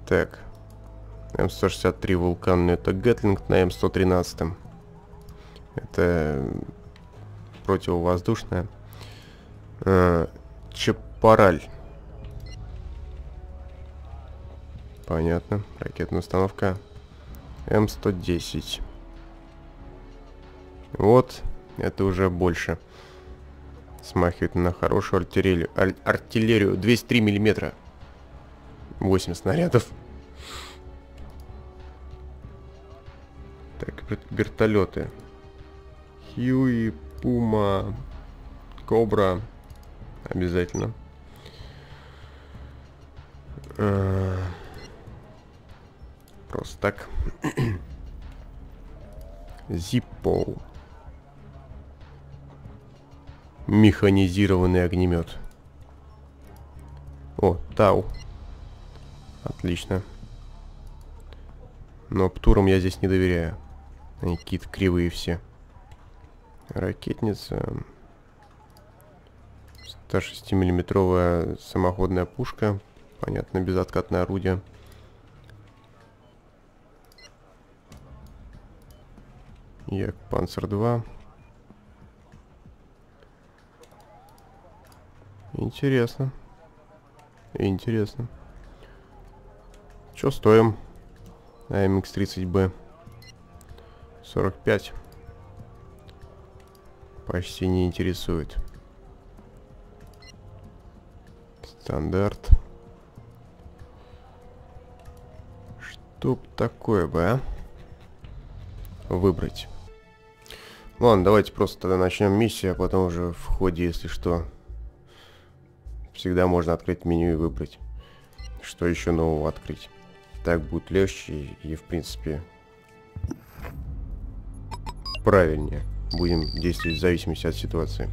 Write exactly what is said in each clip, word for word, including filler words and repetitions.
Так. М сто шестьдесят три Вулкан, но это Гэтлинг на М сто тринадцать. Это противовоздушная. А, Чапараль. Понятно. Ракетная установка. М сто десять. Вот. Это уже больше. Смахивает на хорошую артиллерию. Ар артиллерию. двести три миллиметра. восемь снарядов. Так, вертолеты. Хьюи, Пума, Кобра. Обязательно. А, просто так. Зиппо. Механизированный огнемет. О, Тау. Отлично. Но Птурам я здесь не доверяю. Они какие-то кривые все. Ракетница. сто шестимиллиметровая самоходная пушка. Понятно, безоткатное орудие. Як Панцер два. Интересно. Интересно. Чё стоим? А М Х тридцать Б. сорок пять. Почти не интересует. Стандарт. Что б такое бы, а? Выбрать. Ладно, давайте просто тогда начнем миссию, а потом уже в ходе, если что, всегда можно открыть меню и выбрать, что еще нового открыть. Так будет легче и, в принципе, правильнее. Будем действовать в зависимости от ситуации.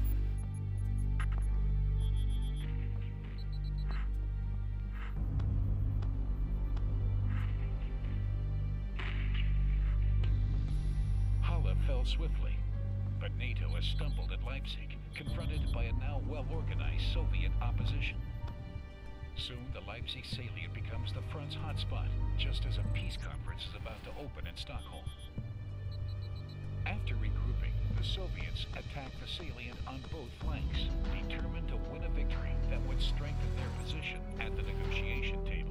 Swiftly, but NATO has stumbled at Leipzig, confronted by a now well-organized Soviet opposition. Soon, the Leipzig salient becomes the front's hotspot, just as a peace conference is about to open in Stockholm. After regrouping, the Soviets attacked the salient on both flanks, determined to win a victory that would strengthen their position at the negotiation table.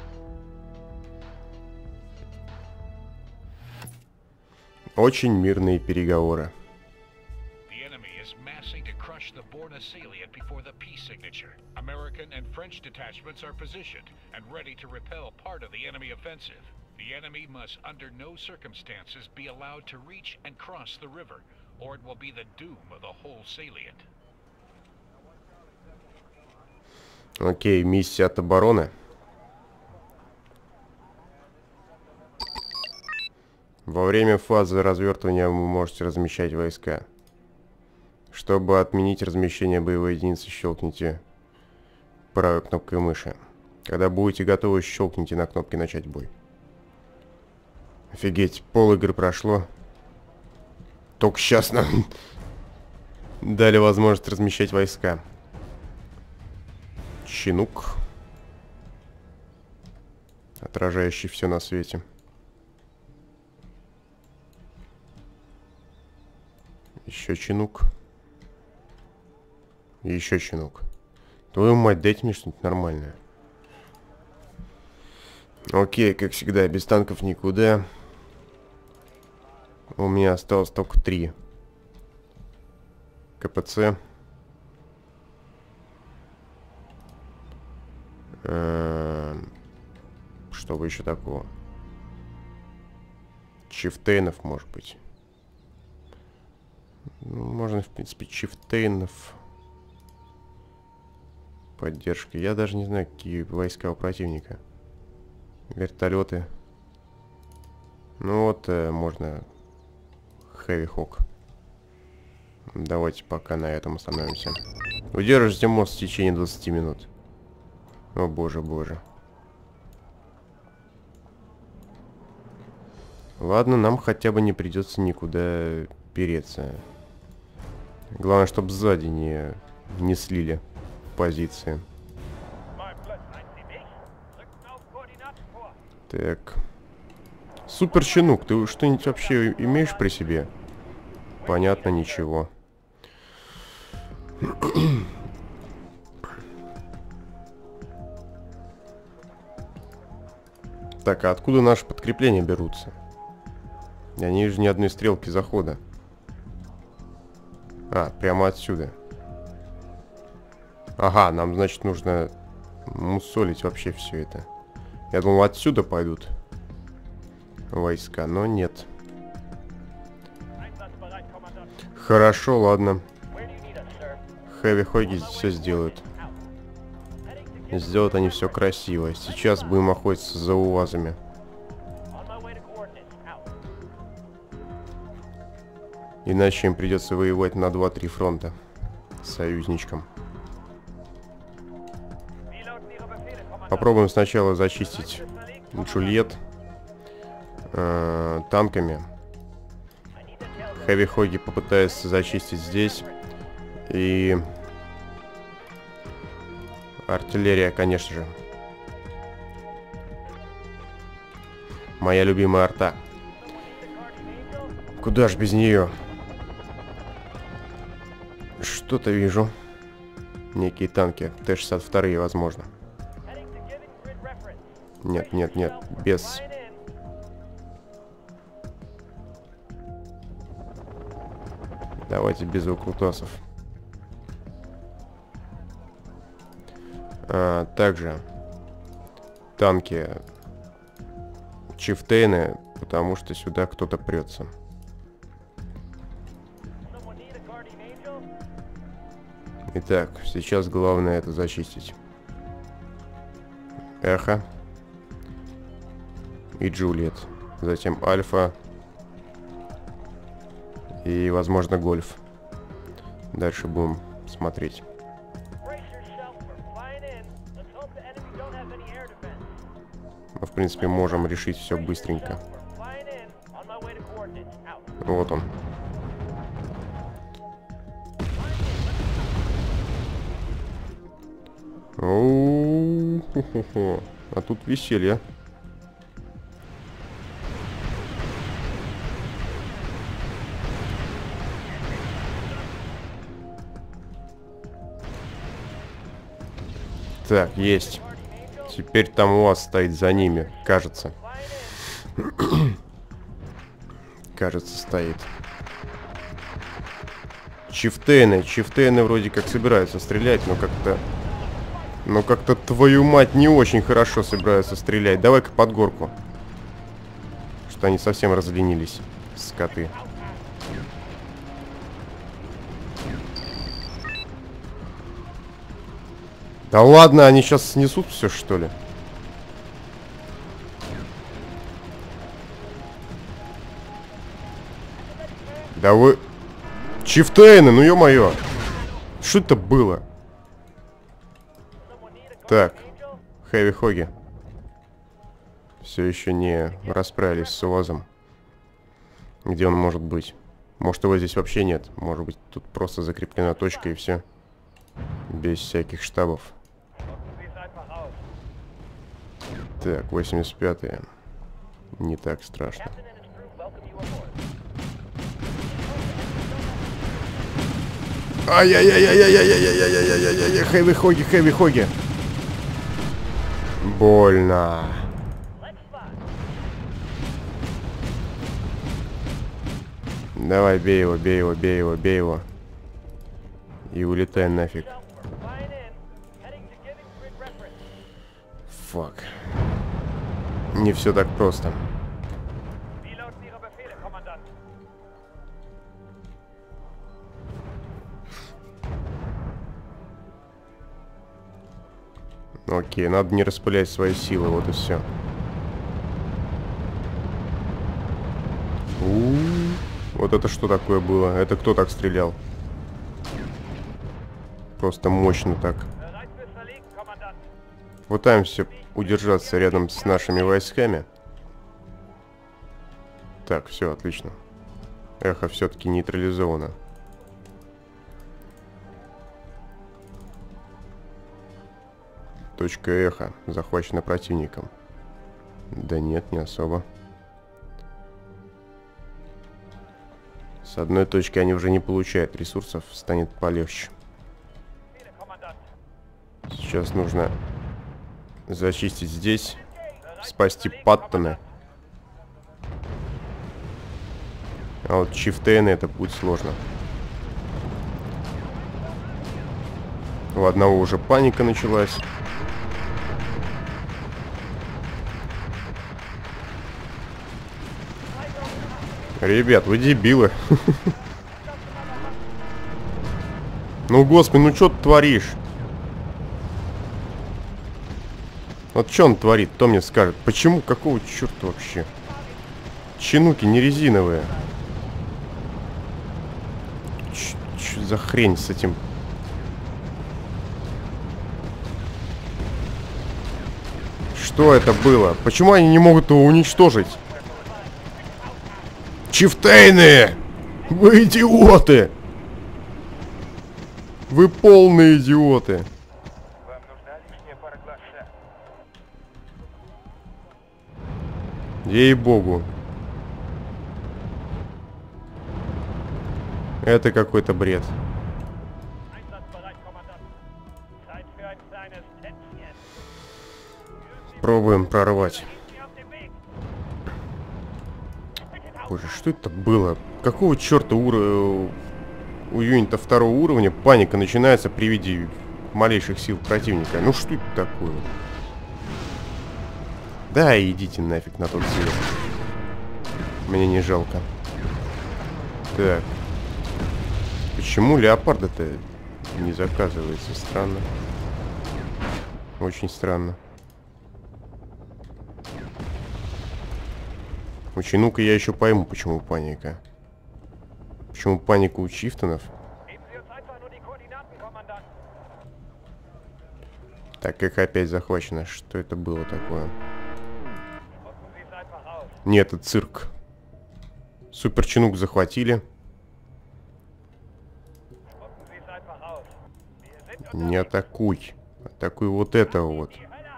Очень мирные переговоры. The enemy is massing to crush the Borna salient before the peace signature. American and French detachments are positioned and ready to repel part of the enemy offensive. The enemy must under no circumstances be allowed to reach and cross the river, or it will be the doom of the whole salient. Окей, миссия от обороны. Во время фазы развертывания вы можете размещать войска. Чтобы отменить размещение боевой единицы, щелкните правой кнопкой мыши. Когда будете готовы, щелкните на кнопке «Начать бой». Офигеть, пол игры прошло. Только сейчас нам дали возможность размещать войска. Чинук. Отражающий все на свете. Еще чинук. И еще чинук. Твою мать, дайте мне что-нибудь нормальное. Окей, как всегда, без танков никуда. У меня осталось только три КПЦ. Что бы еще такого? Чифтейнов, может быть. Можно, в принципе, чифтейнов. Поддержка. Я даже не знаю, какие войска у противника. Вертолеты. Ну вот, э, можно Heavy Hawk. Давайте пока на этом остановимся. Удержите мост в течение двадцати минут. О боже, боже. Ладно, нам хотя бы не придется никуда переться. Главное, чтобы сзади не, не слили позиции. Так. Супер щенок, ты что-нибудь вообще имеешь при себе? Понятно, ничего. Так, а откуда наши подкрепления берутся? Я не вижу ни одной стрелки захода. А, прямо отсюда. Ага, нам, значит, нужно мусолить вообще все это. Я думал, отсюда пойдут войска, но нет. Хорошо, ладно. Хэви-хоги все сделают. Сделают они все красиво. Сейчас будем охотиться за УАЗами. Иначе им придется воевать на два-три фронта с союзничком. Попробуем сначала зачистить Джульет э, танками. Хэви-хоги попытаются зачистить здесь. И артиллерия, конечно же. Моя любимая арта. Куда ж без нее? Что-то вижу. Некие танки. Т шестьдесят два, возможно. Нет, нет, нет. Без. Давайте без выкрутасов. А, также танки чифтейны, потому что сюда кто-то прется. Итак, сейчас главное это зачистить. Эхо и Джульет. Затем Альфа и, возможно, Гольф. Дальше будем смотреть. Мы, в принципе, можем решить все быстренько. Вот он. О-о-о-о. А тут веселье. Так, есть. Теперь там УАЗ стоит за ними, кажется. Кажется, стоит. Чифтейны. Чифтейны вроде как собираются стрелять, но как-то... Но как-то, твою мать, не очень хорошо собираются стрелять. Давай-ка под горку. Что они совсем разленились, скоты. Да ладно, они сейчас снесут все, что ли? Да вы... Чифтейны, ну ё-моё! Что это было? Так, хэви-хоги. Все еще не расправились с УАЗом. Где он может быть? Может, его здесь вообще нет. Может быть, тут просто закреплена точка и все. Без всяких штабов. Так, восемьдесят пятые. Не так страшно. Ай-яй-яй-яй-яй-яй-яй-яй-яй-яй-яй-яй-яй-яй, хэви-хоги, хэви-хоги. Больно. Давай, бей его, бей его, бей его, бей его. И улетай нафиг. Фак. Не все так просто. Окей, надо не распылять свои силы, вот и все. У-у-у. Вот это что такое было? Это кто так стрелял? Просто мощно так. Пытаемся удержаться рядом с нашими войсками. Так, все, отлично. Эхо все-таки нейтрализовано. Точка эхо захвачена противником. Да нет, не особо. С одной точки они уже не получают ресурсов, станет полегче. Сейчас нужно зачистить здесь, спасти Паттона. А вот чифтейны это будет сложно. У одного уже паника началась. Ребят, вы дебилы. Ну, господи, ну что ты творишь? Вот что он творит, кто мне скажет? Почему? Какого черта вообще? Чинуки не резиновые. Что за хрень с этим? Что это было? Почему они не могут его уничтожить? Чифтейны! Вы идиоты! Вы полные идиоты! Ей-богу. Это какой-то бред. Пробуем прорвать. Боже, что это было? Какого черта ур... у юнита второго уровня паника начинается при виде малейших сил противника? Ну что это такое? Да, идите нафиг на тот свет. Мне не жалко. Так. Почему леопарда-то не заказывается? Странно. Очень странно. Очень, ну-ка я еще пойму, почему паника. Почему паника у чифтонов? Так, как опять захвачено. Что это было такое? Нет, это цирк. Супер чинук захватили. Не атакуй. Атакуй вот этого вот.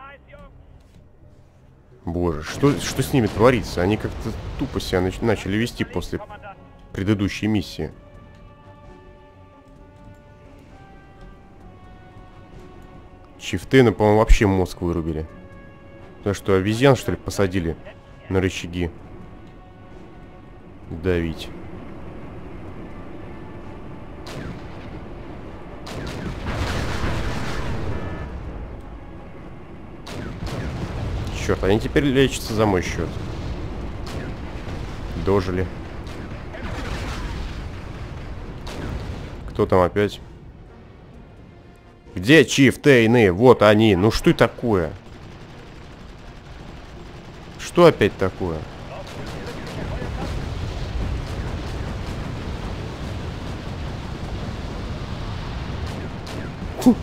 Боже, что, что с ними творится? Они как-то тупо себя нач начали вести после предыдущей миссии. Чифтейны, по-моему, вообще мозг вырубили. Потому что обезьян, что ли, посадили на рычаги. Давить. Черт, они теперь лечатся за мой счет. Дожили. Кто там опять? Где чифтейны? Вот они. Ну что это такое? Что опять такое? Фу.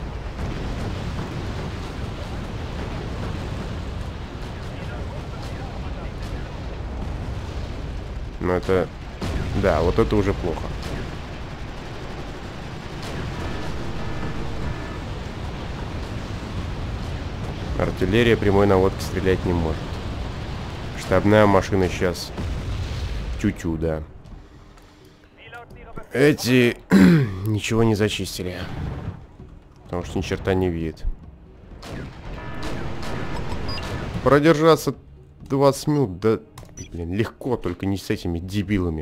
Ну это... Да, вот это уже плохо. Артиллерия прямой наводки стрелять не может. Штабная машина сейчас тю-тю, да. Эти ничего не зачистили. Потому что ни черта не видит. Продержаться двадцать минут, да, блин, легко, только не с этими дебилами.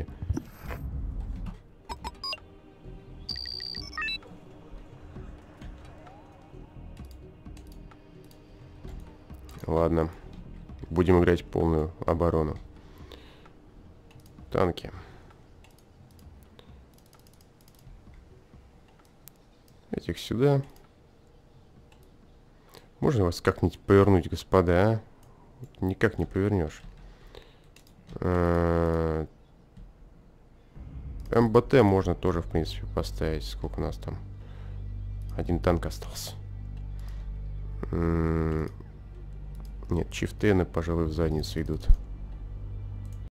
Ладно. Будем играть полную оборону. Танки. Этих сюда. Можно вас как-нибудь повернуть, господа, а? Никак не повернешь. МБТ можно тоже, в принципе, поставить. Сколько у нас там? Один танк остался. Нет, чифтейны, пожалуй, в задницу идут.